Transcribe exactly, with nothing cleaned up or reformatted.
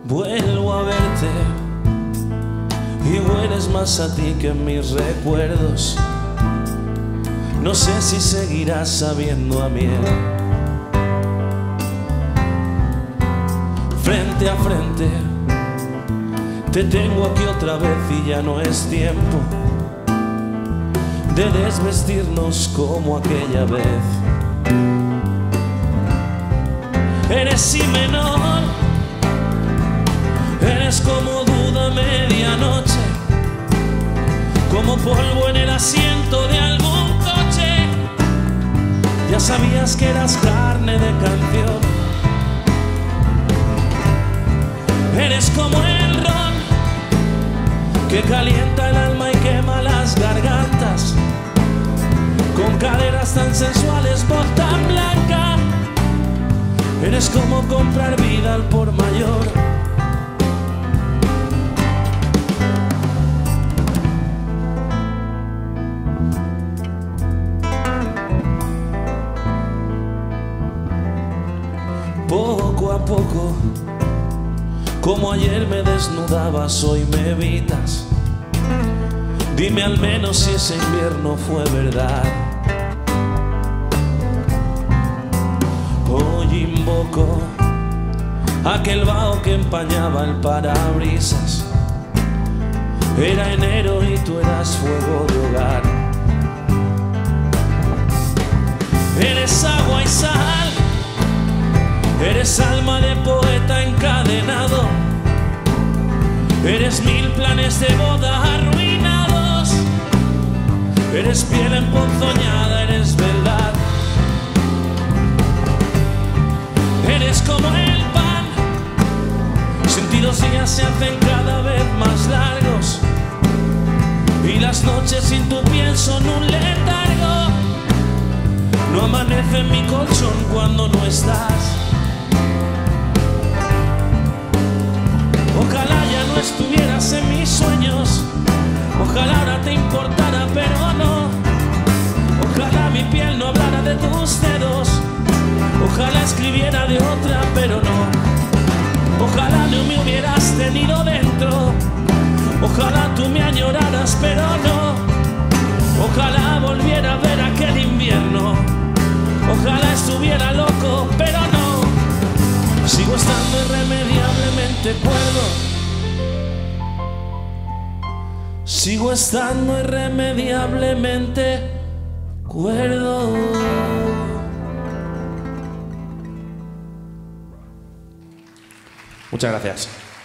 Vuelvo a verte y hueles más a ti que en mis recuerdos. No sé si seguirás sabiendo a miel. Frente a frente te tengo aquí otra vez y ya no es tiempo de desvestirnos como aquella vez. Eres si menor, eres como duda medianoche, como polvo en el asiento de algún coche. Ya sabías que eras carne de canción. Eres como el ron que calienta el alma y quema las gargantas, con caderas tan sensuales, voz tan blanca. Eres como comprar vida al por mayor. Poco a poco, como ayer me desnudabas, hoy me evitas. Dime al menos si ese invierno fue verdad. Hoy invoco aquel vaho que empañaba el parabrisas. Era enero y tú eras fuego de hogar. Eres agua y sal, eres alma de poeta encadenado, eres mil planes de boda arruinados, eres piel emponzoñada, eres verdad. Eres como el pan, sentidos ya se hacen cada vez más largos, y las noches sin tu piel son un letargo. No amanece en mi colchón cuando no estás. Ojalá ya no estuvieras en mis sueños, ojalá ahora te importara, pero no. Ojalá mi piel no hablara de tus dedos, ojalá escribiera de otra, pero no. Ojalá no me hubieras tenido dentro, ojalá tú me añoraras, pero no. Ojalá volviera a ver aquel invierno, ojalá estuviera loco, pero no. Sigo estando irremediablemente cuerdo, sigo estando irremediablemente cuerdo. Muchas gracias.